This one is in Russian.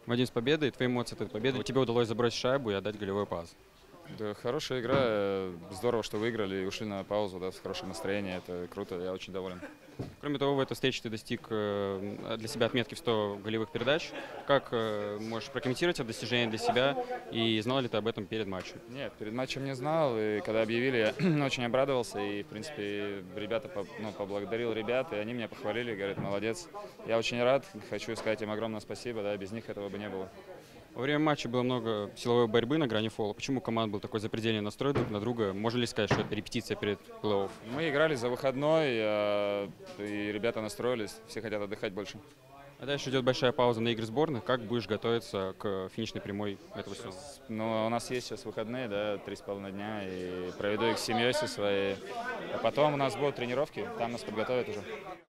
Вадим, с победой, твои эмоции от этой победы. Тебе удалось забросить шайбу и отдать голевой пас. Да, хорошая игра. Здорово, что выиграли и ушли на паузу, да, с хорошим настроением. Это круто, я очень доволен. Кроме того, в этой встрече ты достиг для себя отметки в 100 голевых передач. Как можешь прокомментировать это достижение для себя и знал ли ты об этом перед матчем? Нет, перед матчем не знал, и когда объявили, я очень обрадовался, и, в принципе, ребята, поблагодарил ребят, и они меня похвалили, говорят, молодец. Я очень рад, хочу сказать им огромное спасибо, да, без них этого бы не было. Во время матча было много силовой борьбы на грани фола. Почему команд был такой запредельный настрой друг на друга? Можно ли сказать, что это репетиция перед плей-офф? Мы играли за выходной, и ребята настроились, все хотят отдыхать больше. А дальше идет большая пауза на игры сборных. Как будешь готовиться к финишной прямой этого сезона? Ну, у нас есть сейчас выходные, да, 3,5 дня, и проведу их с семьей со своей. А потом у нас будут тренировки, там нас подготовят уже.